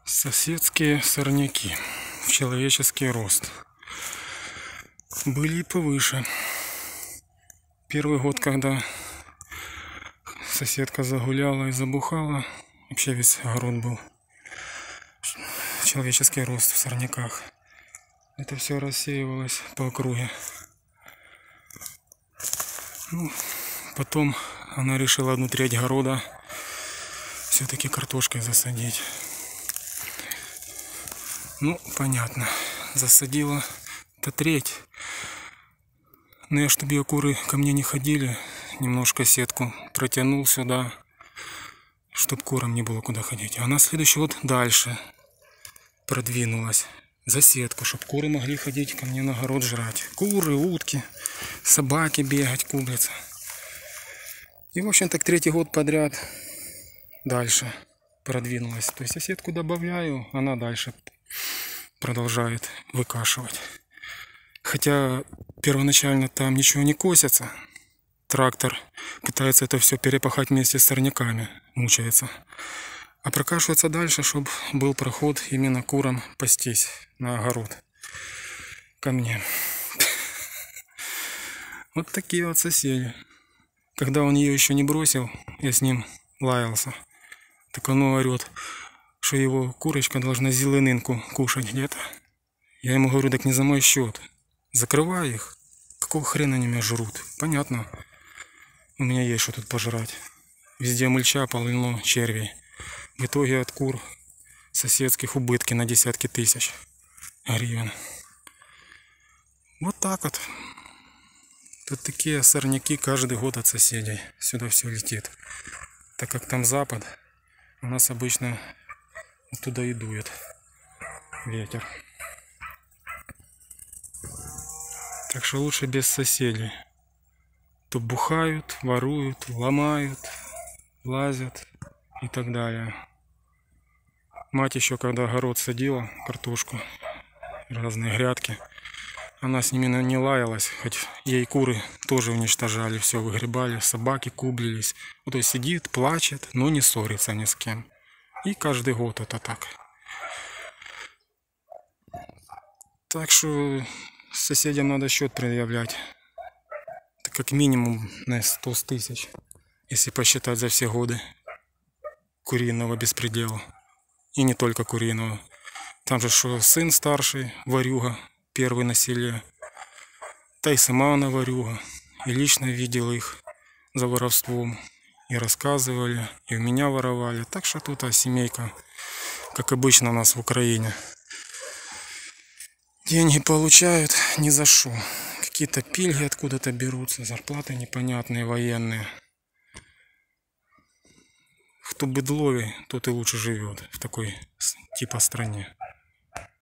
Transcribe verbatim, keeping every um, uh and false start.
Соседские сорняки в человеческий рост. Были и повыше. Первый год, когда соседка загуляла и забухала, вообще весь огород был человеческий рост в сорняках. Это все рассеивалось по округе. Ну, потом она решила одну треть огорода все-таки картошкой засадить. Ну, понятно, засадила это треть. Но я, чтобы ее куры ко мне не ходили, немножко сетку протянул сюда, чтобы курам не было куда ходить. А на следующий год дальше продвинулась за сетку, чтобы куры могли ходить ко мне на огород жрать. Куры, утки, собаки бегать, кублиться. И, в общем, так третий год подряд дальше продвинулась. То есть я сетку добавляю, она дальше продолжает выкашивать. Хотя первоначально там ничего не косится. Трактор пытается это все перепахать вместе с сорняками, мучается. А прокашивается дальше, чтобы был проход именно курам пастись на огород ко мне. Вот такие вот соседи. Когда он ее еще не бросил, я с ним лаялся. Так он орет, что его курочка должна зеленинку кушать где-то. Я ему говорю, так не за мой счет. Закрывай их. Какого хрена они меня жрут? Понятно. У меня есть что тут пожрать. Везде мульча, полно червей. В итоге от кур соседских убытки на десятки тысяч гривен. Вот так вот. Тут такие сорняки каждый год от соседей. Сюда все летит. Так как там запад, у нас обычно туда и дует ветер. Так что лучше без соседей. То бухают, воруют, ломают, лазят и так далее. Мать еще когда огород садила, картошку, разные грядки, она с ними не лаялась, хоть ей куры тоже уничтожали, все выгребали, собаки кублились. Вот, то есть сидит, плачет, но не ссорится ни с кем. И каждый год это так. Так что соседям надо счет предъявлять. Это как минимум на сто тысяч, если посчитать за все годы куриного беспредела. И не только куриного. Там же что сын старший, ворюга, первый на селе. Да и сама она ворюга. И лично видел их за воровством. И рассказывали, и у меня воровали. Так что тут а семейка, как обычно у нас в Украине. Деньги получают ни за что. Какие-то пильги откуда-то берутся, зарплаты непонятные, военные. Кто быдловый, тот и лучше живет в такой типа стране.